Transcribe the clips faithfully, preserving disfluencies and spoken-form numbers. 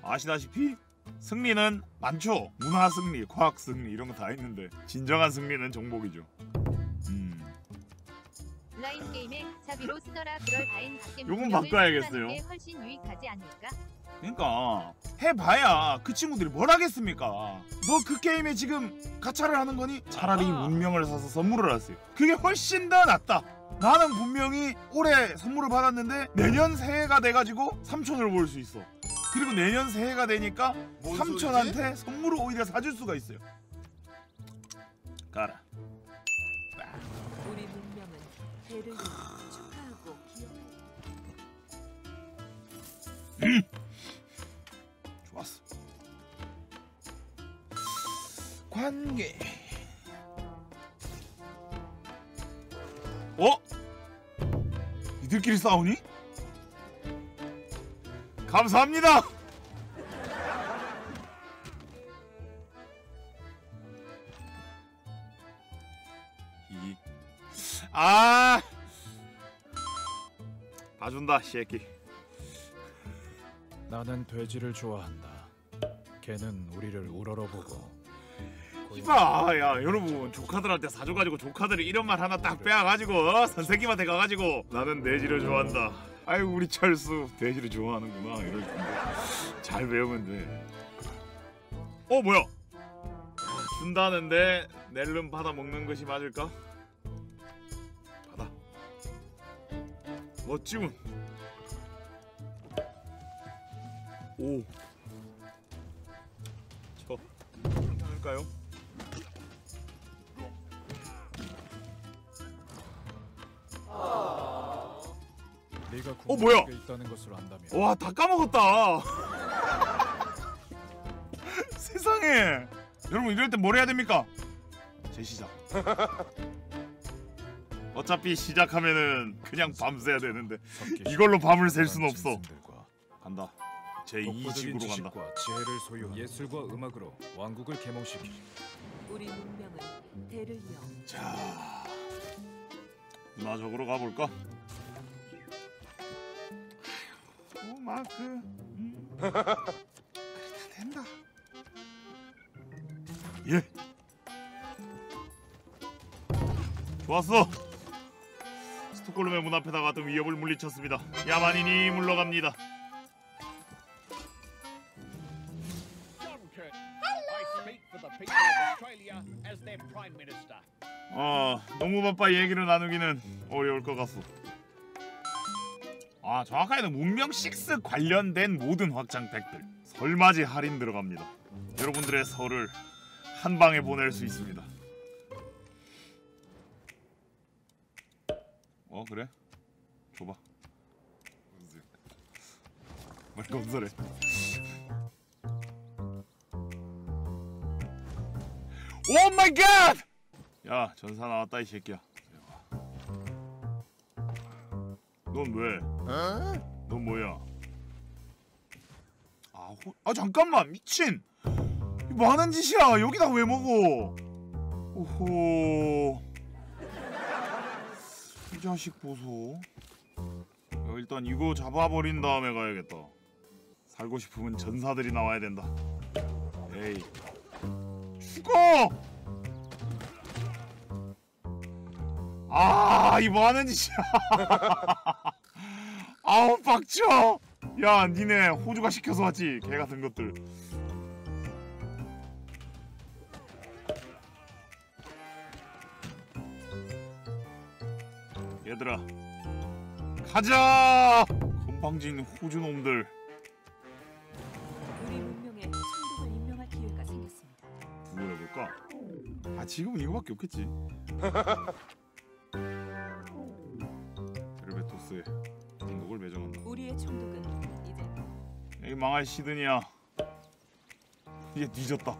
아시다시피 승리는 많죠. 문화 승리, 과학 승리 이런 거 다 있는데 진정한 승리는 정복이죠. 음. 온라인 게임에 자비로 쓰더라. 그럴 바엔 밖에 요건 바꿔야겠어요. 게 훨씬 유익하지 않을까? 그러니까 해봐야 그 친구들이 뭘 하겠습니까? 너 그 게임에 지금 가차를 하는 거니? 차라리 문명을 사서 선물을 하세요. 그게 훨씬 더 낫다. 나는 분명히 올해 선물을 받았는데 내년 새해가 돼가지고 삼촌을 볼 수 있어. 그리고 내년 새해가 되니까 삼촌한테 선물을 오히려 사줄 수가 있어요. 가라. 우리 문명은 대를 축하하고 기억해. 음. 좋았어. 관계. 어? 이들끼리 싸우니? 감사합니다. 이. 아. 봐준다, 새끼. 나는 돼지를 좋아한다. 걔는 우리를 우러러보고. 이봐, 야 여러분 조카들한테 사줘가지고 조카들이 이런 말 하나 딱 빼가지고 어? 선생님한테 가가지고 나는 돼지를 좋아한다. 아이고 우리 철수 돼지를 좋아하는구나 이럴 텐데 잘 배우면 돼. 어 뭐야? 준다는데 낼름 받아 먹는 것이 맞을까? 받아. 멋지군. 오. 저 괜찮을까요? 네가 어 뭐야? 있다는 것으로 안다면. 와 다 까먹었다. 세상에. 여러분 이럴 때 뭘 해야 됩니까? 재시작. 어차피 시작하면은 그냥 밤새야 되는데 이걸로 밤을 샐 수는 없어. 간다. 제이 식으로 간다. 지혜를 소유 예술과 음악으로 왕국을 계몽시키지. 우리 문명은 대를 이어. 자, 문화적으로 가볼까? 오 마크. 음. 그래 된다. 예. 좋았어. 스톡홀름의 문 앞에다 같은 위협을 물리쳤습니다. 야만인이 물러갑니다. 어, 너무 바빠 얘기를 나누기는 어려울 것 같소. 아, 정확하게는 문명 육 관련된 모든 확장팩들 설맞이 할인 들어갑니다. 여러분들의 설을 한 방에 보낼 수 있습니다. 어 그래? 줘봐. 말 건설해. 오 마이 갓! 야 전사 나왔다 이 새끼야. 넌 왜? 어? 넌 뭐야? 아, 호... 아 잠깐만 미친! 뭐 하는 짓이야? 여기다 왜 먹어? 오호. 이 자식 보소. 야, 일단 이거 잡아버린 다음에 가야겠다. 살고 싶으면 전사들이 나와야 된다. 에이. 죽어! 아, 이 뭐 하는 짓이야? 아우 빡쳐! 야, 니네 호주가 시켜서 왔지, 개 같은 것들. 얘들아, 가자! 건방진 호주 놈들. 우리 문명에 총독을 임명할 기회가 생겼습니다. 누구 해볼까? 아, 지금은 이거밖에 없겠지. 베르베토스에 총독을 배정한다. 우리의 총독은 이제 여기 망할 시드니야. 이제 뒤졌다.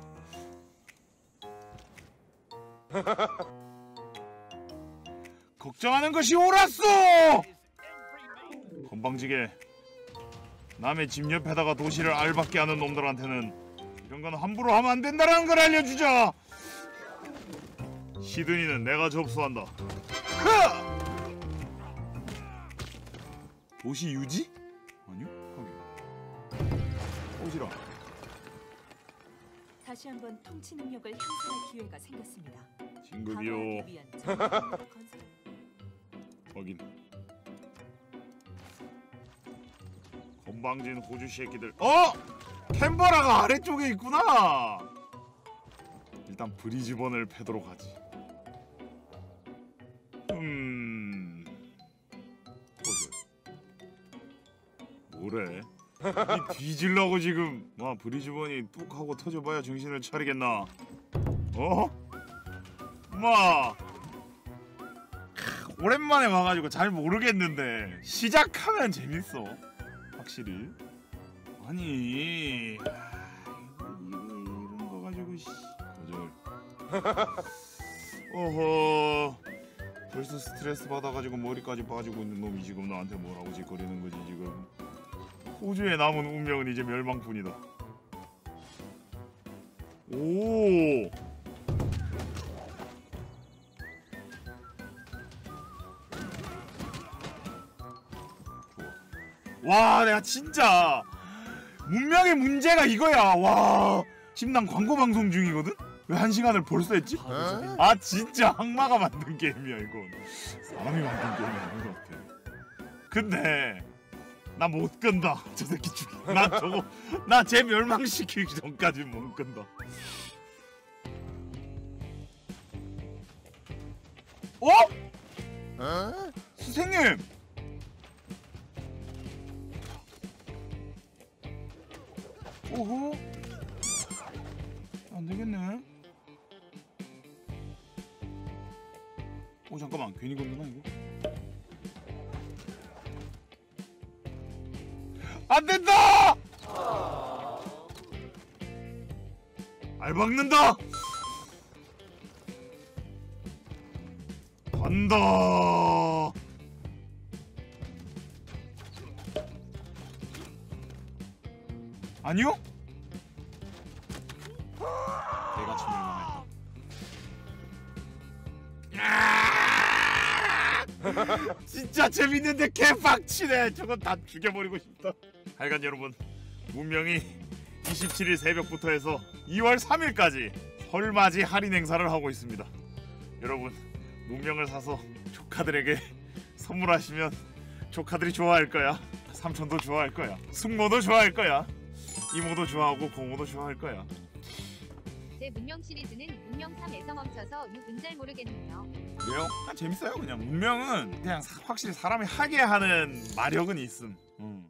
걱정하는 것이 옳았어! 건방지게 남의 집 옆에다가 도시를 알밖에 하는 놈들한테는 이런 건 함부로 하면 안 된다는 걸 알려주자! 시드니는 내가 접수한다. 흐! 도시 유지? 아니요? 하긴. 어, 오지라. 다시 한번 통치 능력을 행사할 기회가 생겼습니다. 진급이요. 방어하기 위한 전략을 건설. 확인. 건방진 호주 새끼들. 어? 캔버라가 아래쪽에 있구나. 일단 브리즈번을 패도록 하지. 음. 뭐래? 이 뒤질라고 지금. 와, 브리즈번이 뚝 하고 터져봐야 정신을 차리겠나? 어? 마. 오랜만에 와가지고 잘 모르겠는데 시작하면 재밌어. 확실히. 아니, 아, 이거, 이거 이런 거 가지고 씨. 거절. 어허. 벌써 스트레스 받아가지고 머리까지 빠지고 있는 놈이 지금 나한테 뭐라고 짓거리는 거지 지금. 호주에 남은 운명은 이제 멸망뿐이다. 오. 와, 내가 진짜 문명의 문제가 이거야. 와, 지금 난 광고 방송 중이거든? 왜 한 시간을 벌써 했지? 어? 아, 진짜 악마가 만든 게임이야 이건. 사람이 만든 게임이 아닌 것 같아. 근데 나 못 끈다. 저 새끼 죽이. 나 저거 나 쟤 멸망시키기 전까지 못 끈다. 어? 어? 선생님. 오호. 안 되겠네. 오, 잠깐만, 괜히 건드나 이거? 안 된다! 알박는다! 간다! 아니요? 내가 멸망했다. 진짜 재밌는데 개빡치네. 저건 다 죽여버리고 싶다. 하여간 여러분, 문명이 이십칠 일 새벽부터 해서 이월 삼 일까지 설맞이 할인 행사를 하고 있습니다. 여러분, 문명을 사서 조카들에게 선물하시면 조카들이 좋아할 거야. 삼촌도 좋아할 거야. 숙모도 좋아할 거야. 이모도 좋아하고 고모도 좋아할 거야. 제 문명 시리즈는 문명 삼에서 멈춰서 육은 잘 모르겠네요. 그래요? 아, 재밌어요. 그냥 문명은 그냥 사, 확실히 사람이 하게 하는 마력은 있음. 음.